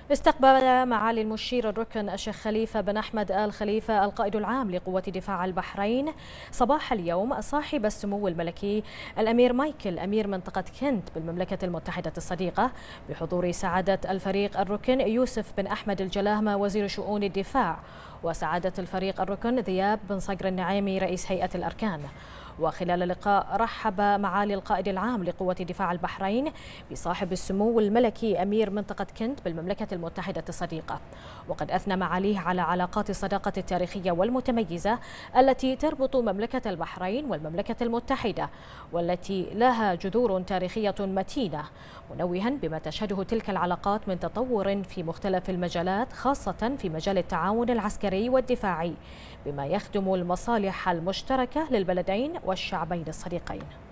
استقبل معالي المشير الركن الشيخ خليفة بن أحمد آل خليفة القائد العام لقوة دفاع البحرين صباح اليوم صاحب السمو الملكي الأمير مايكل أمير منطقة كنت بالمملكة المتحدة الصديقة، بحضور سعادة الفريق الركن يوسف بن أحمد الجلاهمة وزير شؤون الدفاع، وسعادة الفريق الركن ذياب بن صقر النعيمي رئيس هيئة الأركان. وخلال اللقاء رحب معالي القائد العام لقوة دفاع البحرين بصاحب السمو الملكي أمير منطقة كنت بالمملكة المتحدة الصديقة، وقد أثنى معاليه على علاقات الصداقة التاريخية والمتميزة التي تربط مملكة البحرين والمملكة المتحدة، والتي لها جذور تاريخية متينة، منوها بما تشهده تلك العلاقات من تطور في مختلف المجالات، خاصة في مجال التعاون العسكري والدفاعي، بما يخدم المصالح المشتركة للبلدين والشعبين الصديقين.